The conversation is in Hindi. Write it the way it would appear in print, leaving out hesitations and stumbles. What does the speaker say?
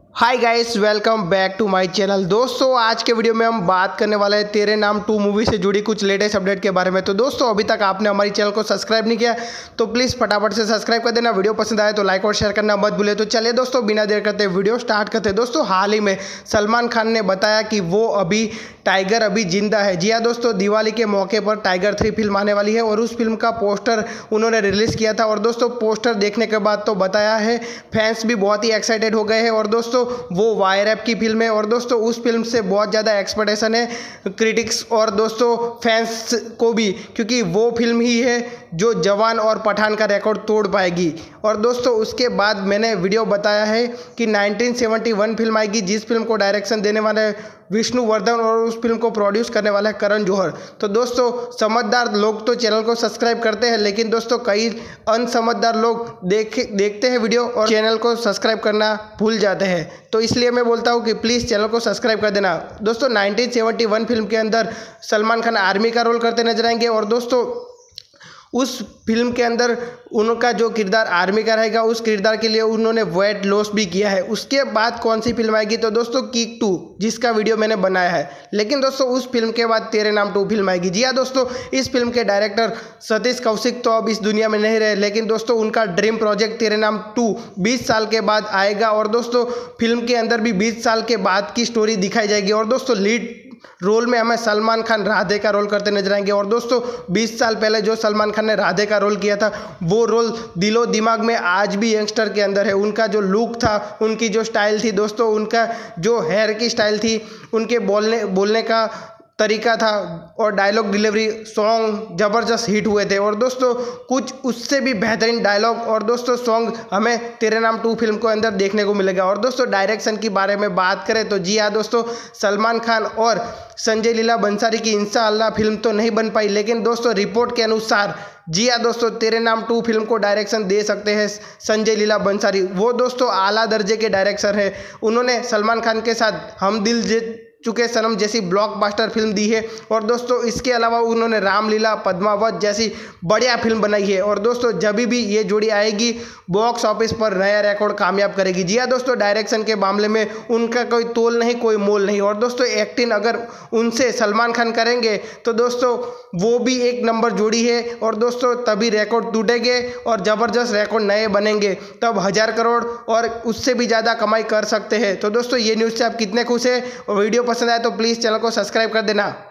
Hi guys, welcome back to my channel. दोस्तों, आज के वीडियो में हम बात करने वाले हैं तेरे नाम 2 मूवी से जुड़ी कुछ लेटेस्ट अपडेट के बारे में। तो दोस्तों, अभी तक आपने हमारी चैनल को सब्सक्राइब नहीं किया तो प्लीज़ फटाफट से सब्सक्राइब कर देना। वीडियो पसंद आए तो लाइक और शेयर करना मत भूले। तो चलिए दोस्तों, बिना देर करते वीडियो स्टार्ट करते हैं। दोस्तों, हाल ही में सलमान खान ने बताया कि वो टाइगर अभी जिंदा है। जी हाँ दोस्तों, दिवाली के मौके पर टाइगर 3 फिल्म आने वाली है और उस फिल्म का पोस्टर उन्होंने रिलीज़ किया था। और दोस्तों, पोस्टर देखने के बाद तो बताया है, फैंस भी बहुत ही एक्साइटेड हो गए हैं। और दोस्तों, वो वाई रैप की फिल्म है और दोस्तों उस फिल्म से बहुत ज़्यादा एक्सपेक्टेशन है क्रिटिक्स और दोस्तों फैंस को भी, क्योंकि वो फिल्म ही है जो जवान और पठान का रिकॉर्ड तोड़ पाएगी। और दोस्तों, उसके बाद मैंने वीडियो बताया है कि 1971 फिल्म आएगी, जिस फिल्म को डायरेक्शन देने वाले विष्णुवर्धन और उस फिल्म को प्रोड्यूस करने वाला है करण जौहर। तो दोस्तों, समझदार लोग तो चैनल को सब्सक्राइब करते हैं, लेकिन दोस्तों कई अनसमझदार लोग देखते हैं वीडियो और चैनल को सब्सक्राइब करना भूल जाते हैं। तो इसलिए मैं बोलता हूँ कि प्लीज़ चैनल को सब्सक्राइब कर देना। दोस्तों, 1971 फिल्म के अंदर सलमान खान आर्मी का रोल करते नजर आएंगे और दोस्तों उस फिल्म के अंदर उनका जो किरदार आर्मी का रहेगा, उस किरदार के लिए उन्होंने वेट लॉस भी किया है। उसके बाद कौन सी फिल्म आएगी? तो दोस्तों किक 2, जिसका वीडियो मैंने बनाया है। लेकिन दोस्तों, उस फिल्म के बाद तेरे नाम 2 फिल्म आएगी। जी हाँ दोस्तों, इस फिल्म के डायरेक्टर सतीश कौशिक तो अब इस दुनिया में नहीं रहे, लेकिन दोस्तों उनका ड्रीम प्रोजेक्ट तेरे नाम 2 20 साल के बाद आएगा। और दोस्तों, फिल्म के अंदर भी 20 साल के बाद की स्टोरी दिखाई जाएगी। और दोस्तों, लीड रोल में हमें सलमान खान राधे का रोल करते नजर आएंगे। और दोस्तों, 20 साल पहले जो सलमान खान ने राधे का रोल किया था, वो रोल दिलो दिमाग में आज भी यंगस्टर के अंदर है। उनका जो लुक था, उनकी जो स्टाइल थी दोस्तों, उनका जो हेयर की स्टाइल थी, उनके बोलने का तरीका था और डायलॉग डिलीवरी, सॉन्ग ज़बरदस्त हिट हुए थे। और दोस्तों, कुछ उससे भी बेहतरीन डायलॉग और दोस्तों सॉन्ग हमें तेरे नाम 2 फिल्म को अंदर देखने को मिलेगा। और दोस्तों, डायरेक्शन की बारे में बात करें तो जी हाँ दोस्तों, सलमान खान और संजय लीला बंसाली की इंशाअल्लाह फिल्म तो नहीं बन पाई, लेकिन दोस्तों रिपोर्ट के अनुसार जी हाँ दोस्तों, तेरे नाम 2 फिल्म को डायरेक्शन दे सकते हैं संजय लीला बंसाली। वो दोस्तों आला दर्जे के डायरेक्टर हैं। उन्होंने सलमान खान के साथ हम दिल जीत चुके सनम जैसी ब्लॉकबस्टर फिल्म दी है। और दोस्तों, इसके अलावा उन्होंने रामलीला, पद्मावत जैसी बढ़िया फिल्म बनाई है। और दोस्तों, जब भी ये जोड़ी आएगी, बॉक्स ऑफिस पर नया रिकॉर्ड कामयाब करेगी। जी हाँ दोस्तों, डायरेक्शन के मामले में उनका कोई तोल नहीं, कोई मोल नहीं। और दोस्तों, एक्टिंग अगर उनसे सलमान खान करेंगे तो दोस्तों वो भी एक नंबर जोड़ी है। और दोस्तों, तभी रिकॉर्ड टूटेंगे और ज़बरदस्त रिकॉर्ड नए बनेंगे, तब 1000 करोड़ और उससे भी ज़्यादा कमाई कर सकते हैं। तो दोस्तों, ये न्यूज़ से आप कितने खुश हैं? और वीडियो पसंद आए तो प्लीज़ चैनल को सब्सक्राइब कर देना।